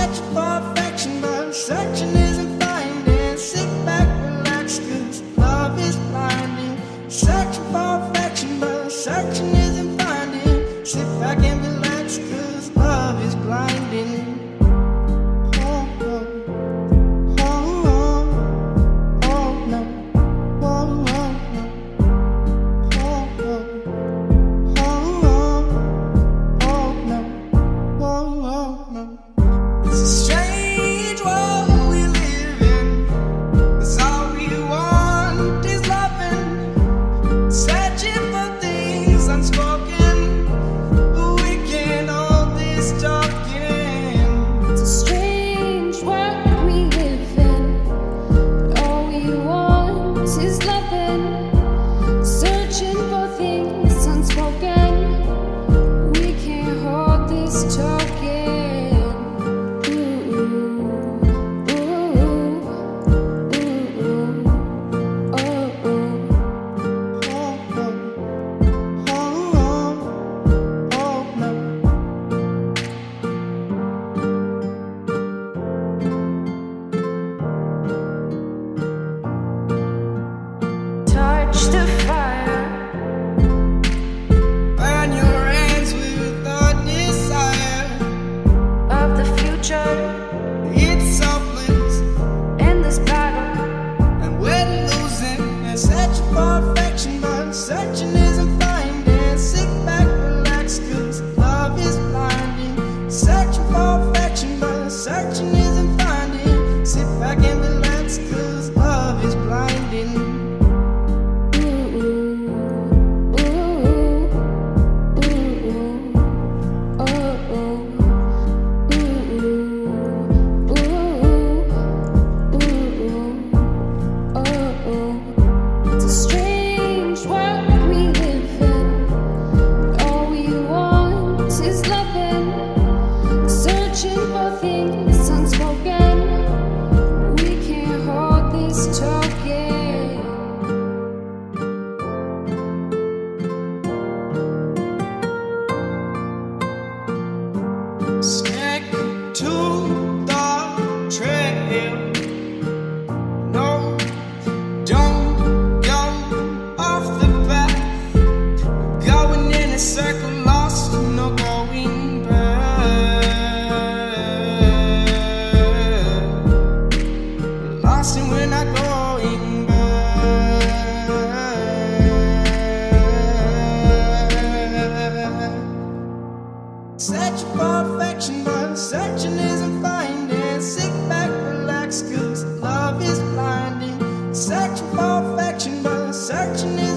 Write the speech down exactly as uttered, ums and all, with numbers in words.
Searching for affection, but searching isn't finding. Sit back, relax, cause love is blinding. Searching for affection, but searching isn't finding. Sit back and relax, cause love is blinding. The fire, burn your hands with the desire of the future. It's selfless In this battle, and we're losing. And searching for affection, but searching isn't finding. Sit back, relax, cause love is blinding. Searching for affection, but searching isn't finding. Sit back and relax, cause love is blinding. Stick to the trail. No, don't go off the path. Going in a circle, lost, no going back. Lost and we're not going back. Searching for affection, but searching isn't finding. Sit back, relax, cause love is blinding. Searching for affection, but searching isn't